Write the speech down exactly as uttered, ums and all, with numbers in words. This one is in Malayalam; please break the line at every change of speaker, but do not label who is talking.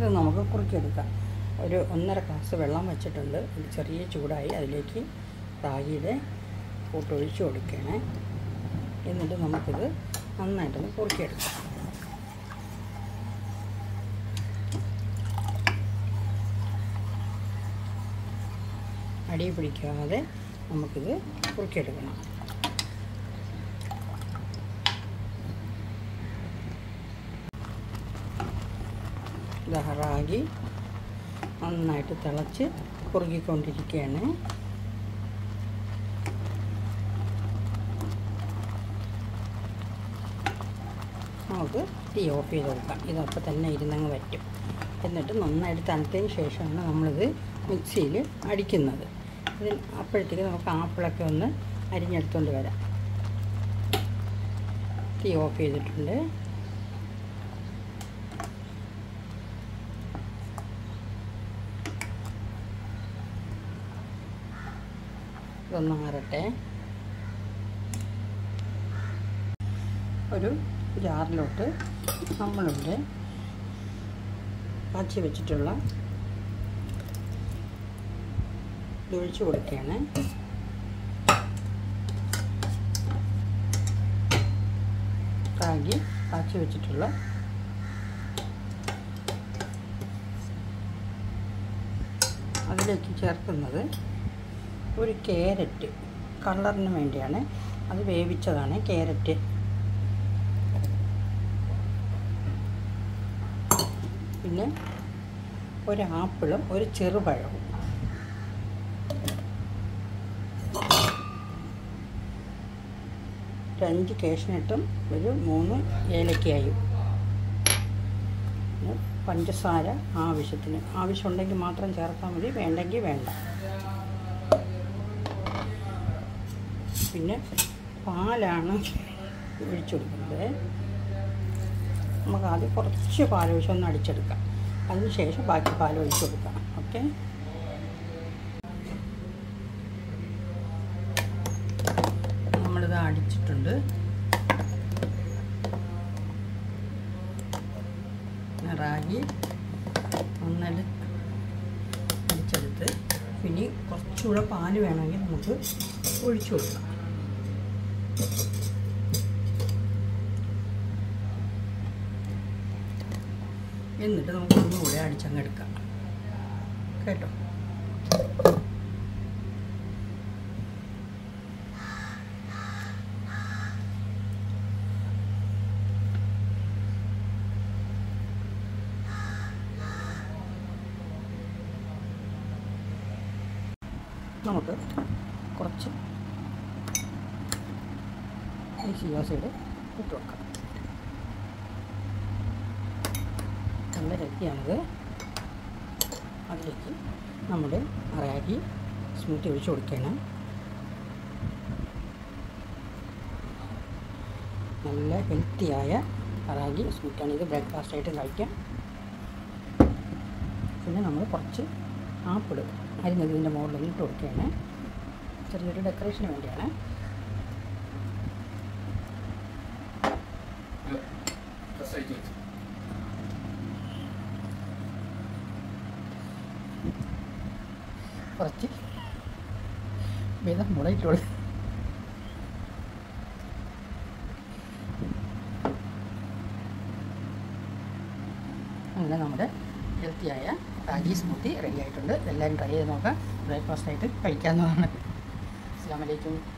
ഇത് നമുക്ക് കുറുക്കിയെടുക്കാം. ഒരു ഒന്നര ഗ്ലാസ് വെള്ളം വെച്ചിട്ടുണ്ട്. ഇത് ചെറിയ ചൂടായി അതിലേക്ക് റാഗിയുടെ കൂട്ടൊഴിച്ച് കൊടുക്കണേ. എന്നിട്ട് നമുക്കിത് നന്നായിട്ടൊന്ന് കുറുക്കിയെടുക്കാം. അടി പിടിക്കാതെ നമുക്കിത് കുറുക്കിയെടുക്കണം. റാഗി നന്നായിട്ട് തിളച്ച് കുറുകിക്കൊണ്ടിരിക്കുകയാണ്. നമുക്ക് തീ ഓഫ് ചെയ്ത് കൊടുക്കാം. ഇതപ്പോൾ തന്നെ ഇരുന്നങ്ങ് വറ്റും. എന്നിട്ട് നന്നായിട്ട് തണുത്തതിന് ശേഷമാണ് നമ്മളിത് മിക്സിയിൽ അടിക്കുന്നത്. ഇതിൽ അപ്പോഴത്തേക്ക് നമുക്ക് ആപ്പിളൊക്കെ ഒന്ന് അരിഞ്ഞെടുത്തുകൊണ്ട് വരാം. തീ ഓഫ് ചെയ്തിട്ടുണ്ട്. ഇതൊന്ന് മാറട്ടെ. ഒരു ജാറിലോട്ട് നമ്മളിവിടെ കാച്ചി വെച്ചിട്ടുള്ള ഒഴിച്ച് കൊടുക്കുകയാണ്. റാഗി കാച്ചി വെച്ചിട്ടുള്ള അതിലേക്ക് ചേർക്കുന്നത് ഒരു ക്യാരറ്റ് കളറിന് വേണ്ടിയാണ്. അത് വേവിച്ചതാണ് ക്യാരറ്റ്. പിന്നെ ഒരു ആപ്പിളും ഒരു ചെറുപഴവും. ഒരു അഞ്ച് കാഷ്നട്ടും ഒരു മൂന്ന് ഏലക്കയും. പഞ്ചസാര ആവശ്യത്തിന്. ആവശ്യമുണ്ടെങ്കിൽ മാത്രം ചേർത്താൽ മതി, വേണ്ടെങ്കിൽ വേണ്ട. പിന്നെ പാലാണ് ഒഴിച്ചു കൊടുക്കുന്നത്. നമുക്ക് ആദ്യം കുറച്ച് പാൽ ഒഴിച്ച് ഒന്ന് അടിച്ചെടുക്കാം. അതിന് ശേഷം ബാക്കി പാൽ ഒഴിച്ചു കൊടുക്കാം. ഓക്കെ, നമ്മളിത് അടിച്ചിട്ടുണ്ട്. റാഗി ഒന്നല്ല അടിച്ചെടുത്ത് പിന്നെ കുറച്ചുകൂടെ പാല് വേണമെങ്കിൽ നമുക്ക് ഒഴിച്ചു കൊടുക്കാം. എന്നിട്ട് നമുക്ക് ഒന്നുകൂടെ അടിച്ചങ്ങ് എടുക്കാം കേട്ടോ. നമുക്ക് കുറച്ച് ഈ ചിയ സീഡ് ഇട്ട് വെക്കാം. നല്ല ഹെൽത്തിയാണിത്. അതിലേക്ക് നമ്മുടെ റാഗി സ്മൂത്തി ഒഴിച്ച് കൊടുക്കണം. നല്ല ഹെൽത്തിയായ റാഗി സ്മൂത്തിയാണ്. ഇത് ബ്രേക്ക്ഫാസ്റ്റായിട്ട് കഴിക്കാം. പിന്നെ നമ്മൾ കുറച്ച് ആപ്പിൾ അരിഞ്ഞത് ഇതിൻ്റെ മുകളിൽ ഇട്ട് കൊടുക്കുകയാണ്. ചെറിയൊരു ഡെക്കറേഷന് വേണ്ടിയാണ്. കുറച്ച് വീതം മുളയിട്ട് കൊടുക്കും. അങ്ങനെ നമ്മുടെ ഹെൽത്തിയായ റാഗി സ്മൂത്തി റെഡി ആയിട്ടുണ്ട്. എല്ലാവരും ട്രൈ ചെയ്ത് നോക്കാം. ബ്രേക്ക്ഫാസ്റ്റായിട്ട് കഴിക്കാവുന്നതാണ്. അസ്സലാമു അലൈക്കും.